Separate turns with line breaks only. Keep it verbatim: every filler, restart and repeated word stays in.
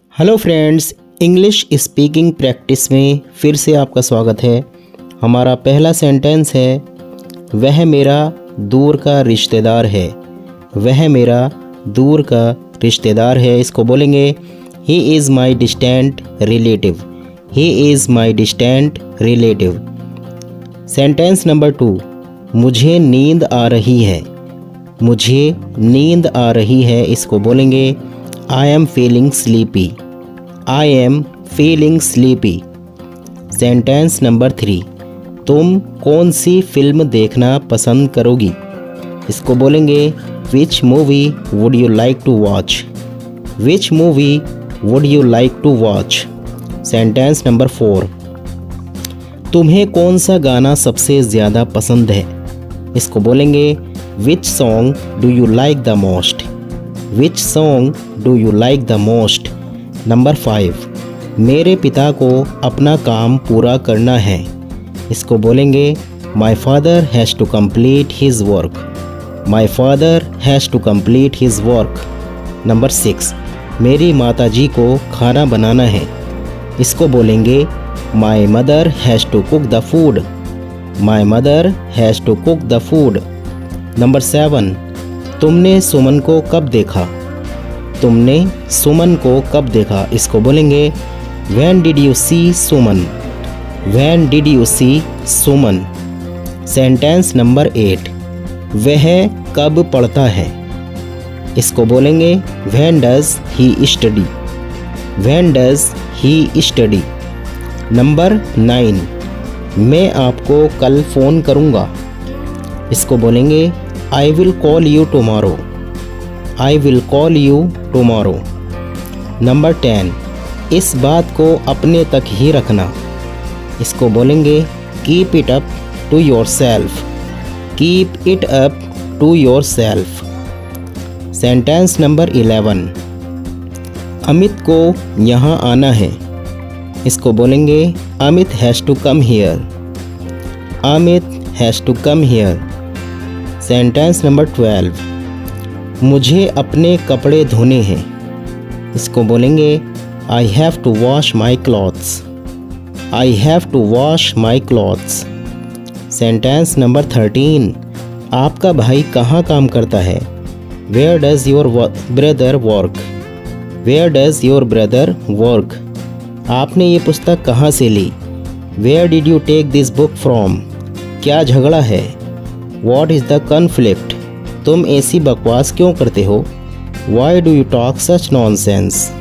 Hello friends, English speaking practice में फिर से आपका स्वागत है। हमारा पहला सेंटेंस है, वह मेरा दूर का रिश्तेदार है। वह मेरा दूर का रिश्तेदार है। इसको बोलेंगे he is my distant relative. He is my distant relative. Sentence number two, मुझे नींद आ रही है। मुझे नींद आ रही है। इसको बोलेंगे I am feeling sleepy. I am feeling sleepy. Sentence number three, तुम कौन सी फिल्म देखना पसंद करोगी। इसको बोलेंगे which movie would you like to watch. Which movie would you like to watch. Sentence number four, तुम्हें कौन सा गाना सबसे ज़्यादा पसंद है। इसको बोलेंगे which song do you like the most. Which song do you like the most. Number five, मेरे पिता को अपना काम पूरा करना है। इसको बोलेंगे my father has to complete his work. My father has to complete his work. Number six, मेरी माताजी को खाना बनाना है। इसको बोलेंगे my mother has to cook the food. My mother has to cook the food. Number seven, तुमने सुमन को कब देखा। तुमने सुमन को कब देखा। इसको बोलेंगे when did you see Suman. When did you see Suman. Sentence number eight, वह कब पढ़ता है। इसको बोलेंगे when does he study. When does he study. Number nine, मैं आपको कल फ़ोन करूँगा। इसको बोलेंगे I will call you tomorrow. I will call you tomorrow. Number ten, इस बात को अपने तक ही रखना। इसको बोलेंगे keep it up to yourself. Keep it up to yourself. Sentence number eleven, Amit को यहाँ आना है। इसको बोलेंगे Amit has to come here. Amit has to come here. Sentence number twelve, मुझे अपने कपड़े धोने हैं। इसको बोलेंगे I have to wash my clothes. I have to wash my clothes. Sentence number thirteen, आपका भाई कहाँ काम करता है। Where does your brother work. Where does your brother work. आपने ये पुस्तक कहाँ से ली। Where did you take this book from. क्या झगड़ा है। What is the conflict. तुम ऐसी बकवास क्यों करते हो। Why do you talk such nonsense.